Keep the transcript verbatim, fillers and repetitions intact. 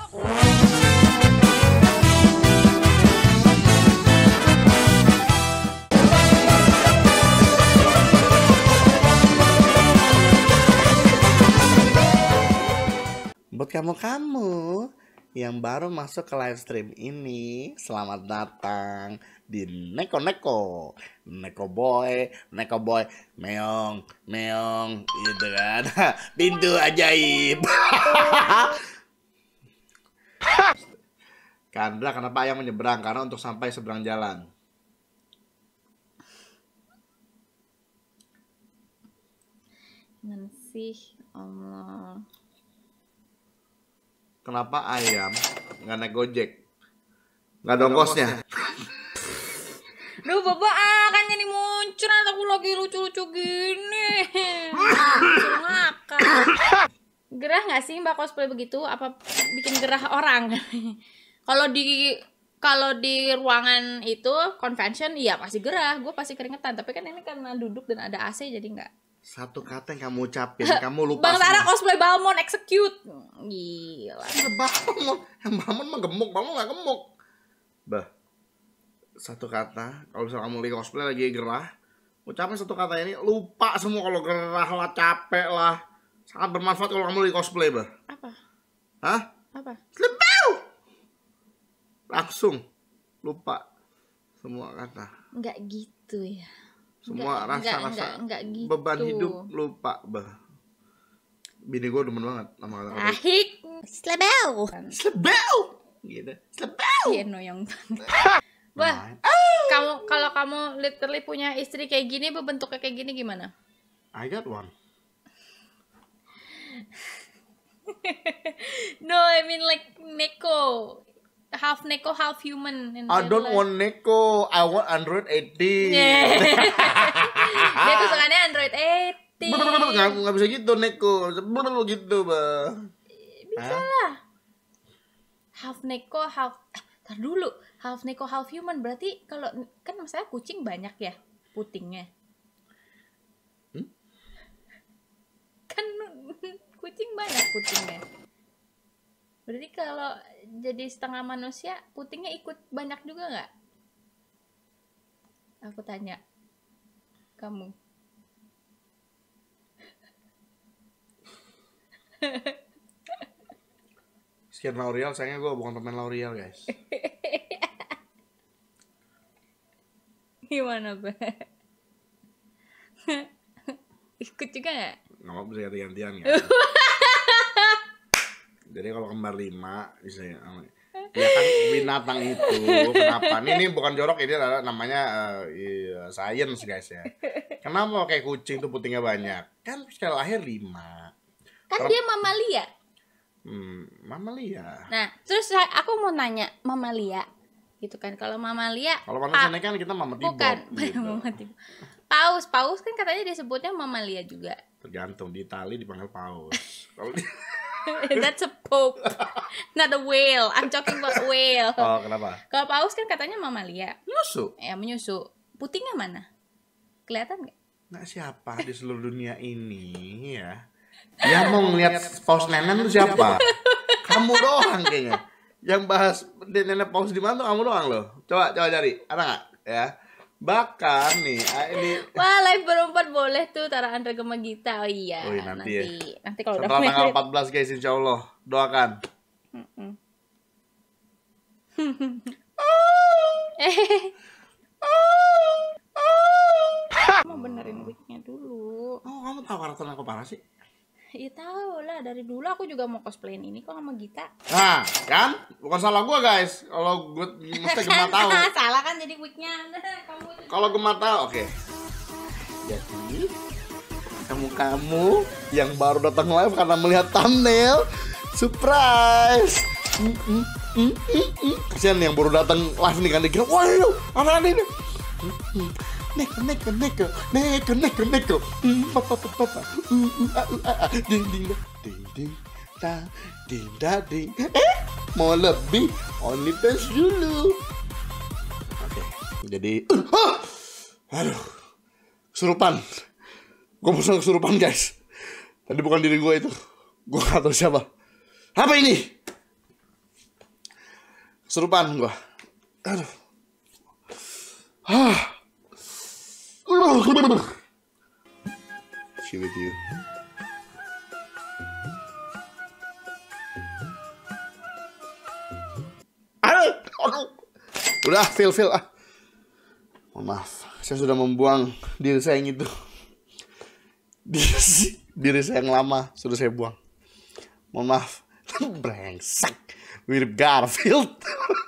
Buat kamu-kamu yang baru masuk ke live stream ini, selamat datang di Neko Neko, Neko Boy, Neko Boy, meong, meong, gitu kan, pintu ajaib. Kandra, kenapa ayam menyeberang? Karena untuk sampai seberang jalan. Gimana sih, Allah. Kenapa ayam nggak naik gojek? Nggak ada ongkosnya. Duh, bapak ah, kan jadi muncul aku lagi lucu-lucu gini. Lucu ngakak. Gerah nggak sih mbak cosplay begitu? Apa bikin gerah orang? Kalau di kalau di ruangan itu convention, iya pasti gerah. Gue pasti keringetan. Tapi kan ini karena duduk dan ada A C jadi nggak. Satu kata yang kamu ucapin, kamu lupa. Bang Tara cosplay Balmond execute. Gila. Balmond, yang Balmond mah gemuk, Balmond nggak gemuk. Bah, satu kata, kalau misalnya kamu lagi cosplay lagi gerah, ucapin satu kata ini, lupa semua kalau gerah lah, capek lah. Sangat bermanfaat kalau kamu lagi cosplay, bah. Apa? Hah? Apa? Lebau. Langsung lupa semua kata. Nggak gitu ya. Semua rasa-rasa gitu. Beban hidup lupa, bah. Bini gue demen banget sama kata-kata. Ahik, slebeu. Slebeu. Gitu. Slebeu. Iya, noyong banget. Bah, kamu kalau kamu literally punya istri kayak gini, bentuknya kayak gini gimana? I got one. No, I mean like Neko. Half Neko, half human. I don't want Neko, I want Android eighteen. Yeah. Dia kesukaannya Android eighteen. Nggak, nggak bisa gitu Neko, gitu bah. Bisa lah. Half Neko, half. Eh, tar dulu. Half Neko, half human berarti kalau kan maksudnya kucing banyak ya putingnya. Hmm? Kan kucing banyak putingnya. Berarti kalau jadi setengah manusia, putingnya ikut banyak juga nggak? Aku tanya. Kamu. Sekian L'Oreal, sayangnya gue bukan pemain L'Oreal, guys. Gimana, Ba? Ikut juga nggak? Nggak bisa ganti-gantian ya. Jadi kalau kembar lima bisa ya, ya kan binatang itu kenapa? Ini, ini bukan jorok, ini adalah namanya uh, iya, science guys ya. Kenapa kayak kucing tuh putingnya banyak? Kan sekali lahir lima. Kan Ter dia mamalia. Hmm, mamalia. Nah, terus aku mau nanya mamalia, gitu kan? Kalau mamalia, kalau manusia kan kita mama tibok. Bukan, gitu. mama tibok. Paus, paus kan katanya disebutnya mamalia juga. Tergantung, di Itali dipanggil paus. Kalau di That's a pope, not a whale. I'm talking about whale. Oh, kenapa? Kalau paus kan katanya mamalia. Menyusu. Ya, menyusu. Putingnya mana? Kelihatan nggak? Nah, siapa di seluruh dunia ini ya? Yang mau ngeliat paus nenek tuh siapa? Kamu doang kayaknya. Yang bahas nenek paus di mana tuh kamu doang loh. Coba coba cari, ada nggak? Ya. Bahkan nih, ini wah, live berempat boleh tuh Tara Andra Gema Gita. Oh iya. Oh, iya, nanti, nanti, ya. nanti kalau udah setelah tanggal empat belas guys, insya Allah doakan. Mau benerin wignya dulu. Oh, kamu tahu karakter aku parah sih? Iya tahu lah, dari dulu aku juga mau cosplayin ini kok sama Gita. Nah, kan? Bukan salah gua guys. Kalau gue mesti Gema tahu. Salah kan jadi wignya. Kalau Gema tahu, oke. Okay. Jadi kamu-kamu yang baru datang live karena melihat thumbnail, surprise. Mm, mm, mm, mm, mm. Kasian yang baru datang live nih kan dikira, wah ini anak-anak ini. Neko, neko, neko, neko, neko, neko, papa, papa, papa, ding, ding, ding, ding, da, ding, da, ding. Eh, mau lebih, only fans dulu. Oke, jadi, uh, aduh, kesurupan. Gue pesan kesurupan guys. Tadi bukan diri gue itu, gue gak tahu siapa. Apa ini? Serupan gua. Aduh. Ah. She with you. Aduh, aduh. Udah, feel feel ah. Mohon maaf, saya sudah membuang diri saya yang itu. Diri, diri saya yang lama sudah saya buang. Mohon maaf. Brengsek. Mirip Garfield.